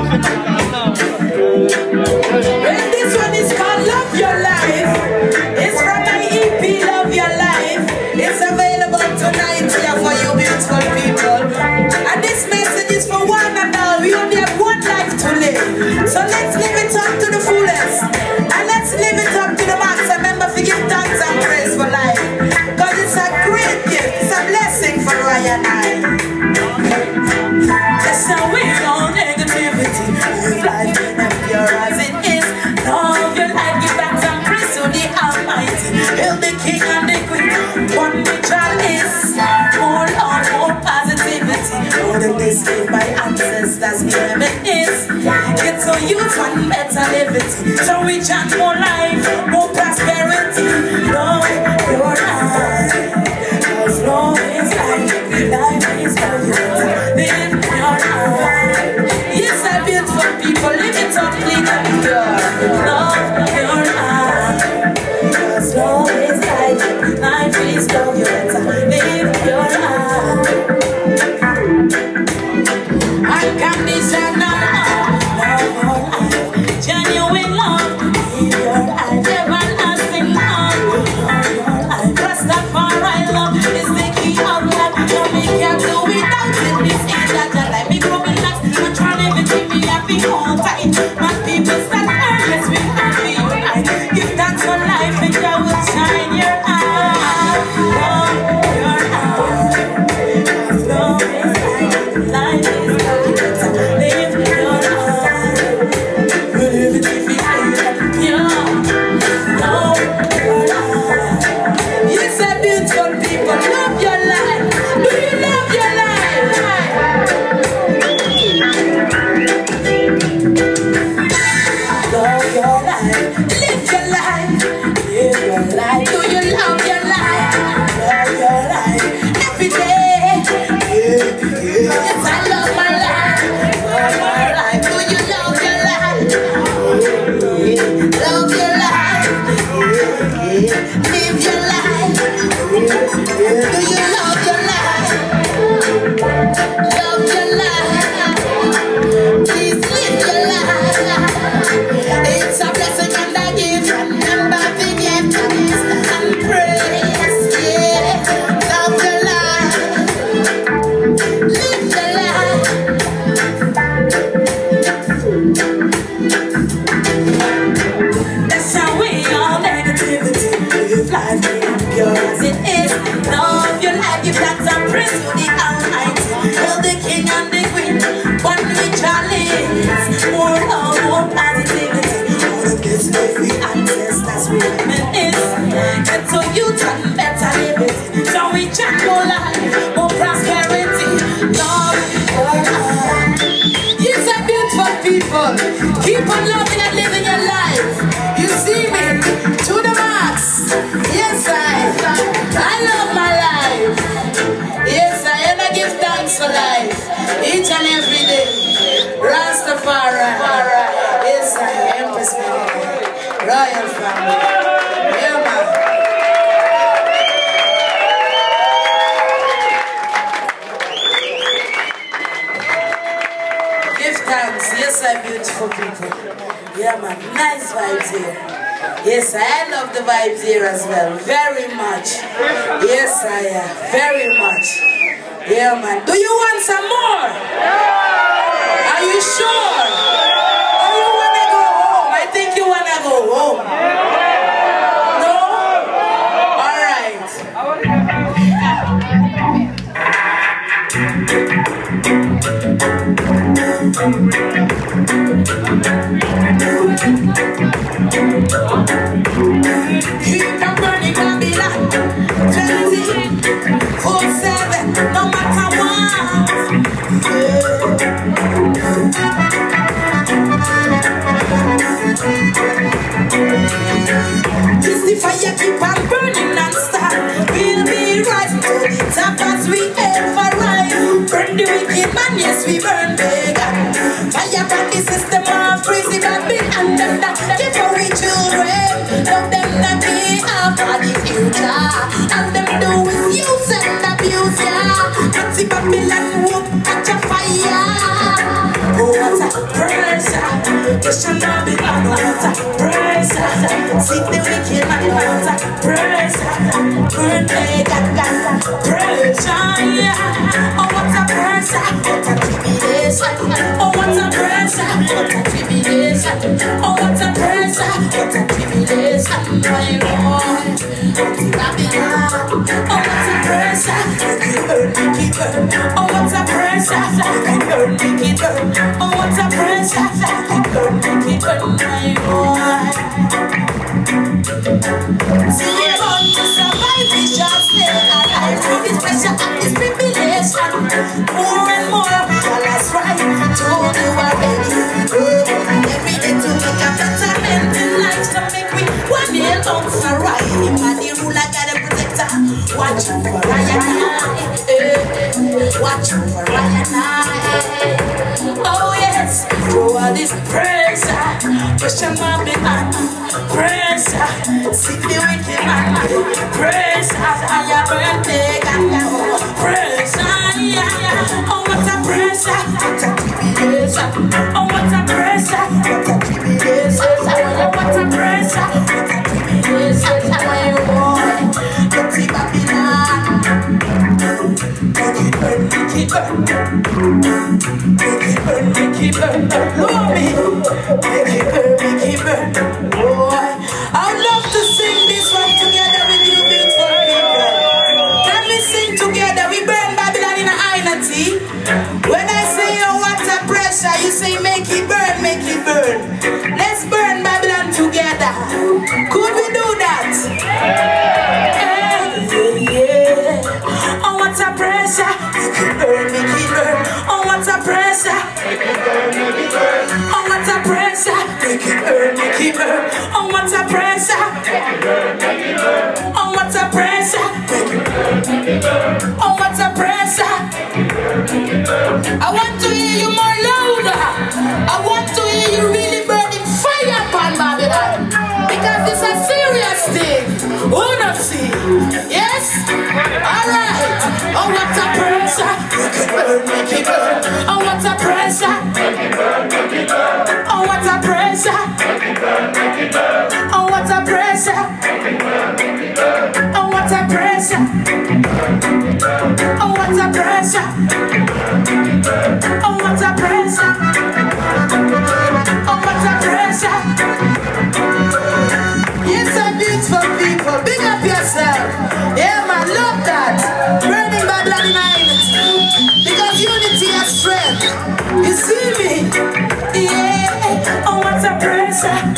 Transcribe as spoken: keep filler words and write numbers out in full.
this one is called Love Your Life. It's from my E P, Love Your Life. It's available tonight here for you beautiful people. And this message is for one and all. We only have one life to live. So let's live it up to the fullest. And let's live it up to the max. Remember to give thanks and praise for life. Because it's a great gift. It's a blessing for I and I. That's how we all negativity. Live life in a pure as it is. Love your life, give thanks and praise to the Almighty. Hail the King and the Queen. One which all is. More love, more positivity. More than this gave my ancestors, give it is. Get so youth and better living. So we chant more life, more prosperity. Love your life. Cause love is life. Life is love. Live your life. Yes, I beautiful people, live it up, clean and pure. Love your life. Cause love is life. Life is love. You better live your life. Unconditional love. Genuine love. Live your life. Everlasting love. Rastafari love is the key of love. No, we can't do without it. This is that your life. Me grow relaxed. I'm trying everything me happy all time. My people stand earnest with happy unite. Give thanks for life and you will shine your eye. Love your eye. Love is life. Life is love. Live your life. Live it if you feel love your life. Yes, a beautiful people, love your life. Do you love your life? Love your life. Live your life. Live your life. Do you love your life? Love your life. Every day. Yeah, yeah. Yes, I love my life. Love my life. Do you love your life? Love your life. Live your life. Do you love your life? Love your life. Please live your life. It's a blessing and I give. Remember to give thanks and praise. Yeah. Love your life. Live your life. That's how we all negativity. Live life pure as it is. Love your life, give thanks and praise to the Almighty. Hail the King and the Queen. One which all is. More love, more positivity. All the best every ancestors we live is. Get so youth and better living. So we chant more life, more prosperity. Love your life. Yes, a beautiful people. Keep on loving and living your life. You see me to the max. Yes, I I love my life. Yes, I and I give thanks for life each and every day. Rastafari. Yes, I Empress Royal family. Yeah, man. Give thanks. Yes, I beautiful people. Yeah, man. Nice vibes here. Yes, I love the vibes here as well. Very much. Yes, I am. Very much. Yeah, man. Do you want some more? Are you sure? Or you want to go home? I think you want to go home. No? All right. Keep on burning Babylon twenty-four seven, no matter what. This the fire keep on burning non-stop. We'll be rising to the top as we ever rise. Burn the wicked man, yes we burn big. Fire from the system of crazy Babylon and them that give for we children. Love them that we have for the future. And them do is use and abuse ya. But the Babylon won't catch a fire. Oh, what a prayer. Question Babylon, what a pressure. See the wicked man, what a pressure. Birthday, got got pressure, yeah. Oh, what a pressure, what a tribulation. Oh, what a pressure, what a tribulation. Oh, what a pressure, what a tribulation. My Lord, Babylon. Oh, what a pressure, wicked earth, wicked earth. Oh, what a pressure, wicked earth, wicked earth. Oh, what a pressure, wicked earth, wicked earth. My Lord. See, we're born to survive, we shall stay alive through this pressure and this tribulation. More and more, well, that's right, told you already. Every day to make a betterment in life, so make we one nail on for right. Him and the ruler, got a protector. Watch over I and I, watch over I and I. Oh yes, through all this pressure, question Babylon, pressure. See the wicked man, pressure. I have birthday, pressure, yeah. Oh what a pressure, what a tribulation. Oh what a pressure, what a tribulation. Oh what a pressure, what a tribulation. My boy, dirty Babylon. Wicked burn, wicked burn, wicked burn, wicked burn. Love me, wicked burn, wicked burn. Boy, I would love to sing this one together with you, beautiful people. Can we sing together? We burn Babylon in a unity. When I say oh what a pressure, you say make it burn, make it burn. Let's burn Babylon together. Could we do that? Yeah, yeah, yeah. Oh what a pressure, make it burn, make it burn. Oh what a pressure, make it burn, make it burn. Oh what a pressure, make it burn, make it burn. Oh what a pressure, make it burn, make it burn. Oh what a pressure, make it burn, make it burn. Oh what a pressure, make it burn, make it burn. I want to hear you more louder. I want to hear you really burning fire upon Babylon, because it's a serious thing. Who not see? Yes? Alright. Oh what a pressure, make it burn, make it burn. Oh what a pressure, make it burn, make it burn. Oh what a pressure, make it burn, make it burn. Oh what a pressure, make it burn, make it burn. Oh what a pressure, make it burn, make it burn. Oh what a pressure, make it burn, make it burn. Oh what a pressure, oh what a pressure. Yes, a beautiful people, big up yourself. Yeah man, love that. Burning Babylon in unity, because unity has strength. You see me? Yeah. Oh what a pressure.